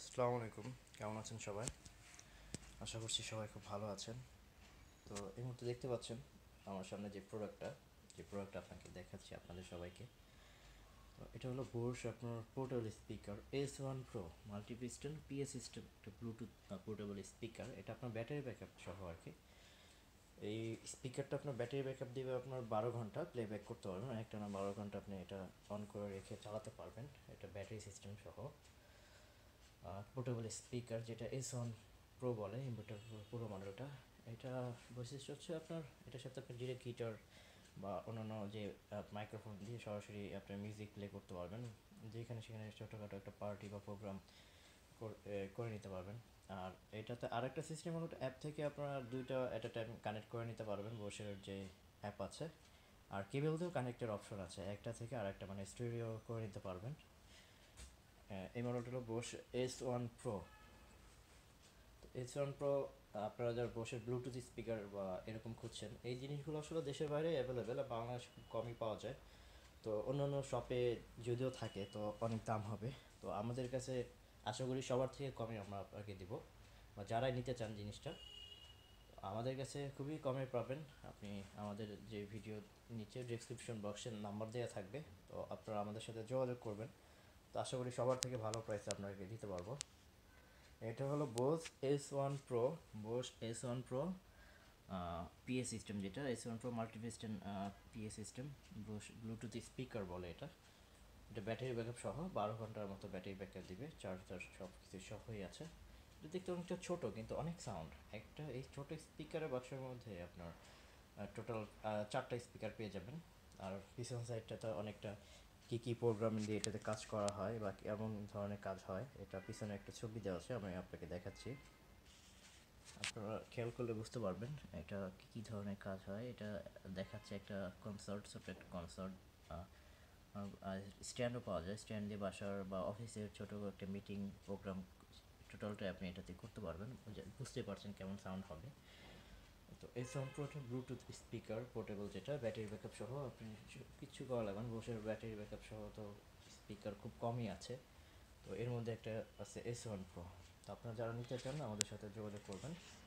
আসসালামু আলাইকুম, কেমন আছেন সবাই? আশা করছি সবাই খুব ভালো আছেন। তো এই মুহূর্তে দেখতে পাচ্ছেন আমার সামনে যে প্রোডাক্টটা আপনাকে দেখাচ্ছি আপনাদের সবাইকে। তো এটা হলো বোস আপনার portable speaker S1 Pro multi piston PA system, একটা ব্লুটুথ পোর্টেবল স্পিকার। এটা আপনার ব্যাটারি ব্যাকআপ সহ আর কি। এই স্পিকারটা আপনার ব্যাটারি ব্যাকআপ দেবে আপনার 12 ঘন্টা প্লেব্যাক করতে পারবেন, একটানা 12 ঘন্টা আপনি এটা অন করে রেখে চালাতে পারবেন। এটা ব্যাটারি সিস্টেম সহ পোর্টেবল স্পিকার, যেটা S1 Pro বলে, ইনভার্টার পুরো মডেলটা। এটা বৈশিষ্ট্য হচ্ছে আপনার এটার সাথে আপনি ডিরেক্ট গিটার বা অন্যান্য যে মাইক্রোফোন দিয়ে সরাসরি আপনার মিউজিক প্লে করতে পারবেন, যেখানে সেখানে ছোটোখাটো একটা পার্টি বা প্রোগ্রাম করে নিতে পারবেন। আর এটাতে আরেকটা সিস্টেম হলো অ্যাপ থেকে আপনারা দুইটা অ্যাট এ টাইম কানেক্ট করে নিতে পারবেন। বোসের যে অ্যাপ আছে আর কেবল দিয়েও কানেক্টের অপশন আছে, একটা থেকে আরেকটা মানে স্টুডিও করে নিতে পারবেন। এই মডেলটা হলো Bose S1 Pro। S1 Pro আপনারা যারা বসে ব্লুটুথ স্পিকার বা এরকম খুঁজছেন, এই জিনিসগুলো আসলে দেশের বাইরে অ্যাভেলেবেল, বাংলাদেশে খুব কমই পাওয়া যায়। তো অন্যান্য শপে যদিও থাকে তো অনেক দাম হবে। তো আমাদের কাছে আশা করি সবার থেকে কমে আমরা আপনাকে দিব, বা যারাই নিতে চান জিনিসটা আমাদের কাছে খুবই কমে পাবেন। আপনি আমাদের যে ভিডিও নিচে ডেসক্রিপশন বক্সের নাম্বার দেওয়া থাকবে, তো আপনারা আমাদের সাথে যোগাযোগ করবেন। তো আশা করি সবার থেকে ভালো প্রাইসে আপনাকে দিতে পারবো। এটা হলো Bose S1 Pro। Bose S1 Pro PA system, যেটা S1 Pro multi piston PA system, Bluetooth speaker বলে এটা। এটা ব্যাটারি ব্যাকআপ সহ 12 ঘন্টার মতো ব্যাটারি ব্যাকআপ দিবে, চার্জার সব কিছু সহই আছে। এটা দেখতে অনেকটা ছোটো কিন্তু অনেক সাউন্ড। একটা এই ছোটো স্পিকারের বাক্সের মধ্যে আপনার টোটাল 4টা স্পিকার পেয়ে যাবেন। আর পিছন সাইডটাতে অনেকটা কী কী প্রোগ্রাম দিয়ে এটাতে কাজ করা হয় বা কেমন ধরনের কাজ হয়, এটা পিছনে একটা ছবি দেওয়া আছে, আমি আপনাকে দেখাচ্ছি। আপনারা খেয়াল করলে বুঝতে পারবেন এটা কী কী ধরনের কাজ হয়। এটা দেখাচ্ছে একটা কনসার্ট, ছোটো একটা কনসার্ট। স্ট্যান্ডও পাওয়া যায়, স্ট্যান্ড দিয়ে বাসার বা অফিসের ছোটো একটা মিটিং প্রোগ্রাম টোটালটা আপনি এটাতে করতে পারবেন। বুঝতে পারছেন কেমন সাউন্ড হবে। তো এই সাউন্ড প্রোটা ব্লুটুথ স্পিকার পোর্টেবল, যেটা ব্যাটারি ব্যাকআপ সহ, আপনি কিচ্ছু করা লাগবে না। বসে ব্যাটারি ব্যাকআপ সহ তো স্পিকার খুব কমই আছে। তো এর মধ্যে একটা আছে S1 Pro। তো আপনারা যারা নিতে চান আমাদের সাথে যোগাযোগ করবেন।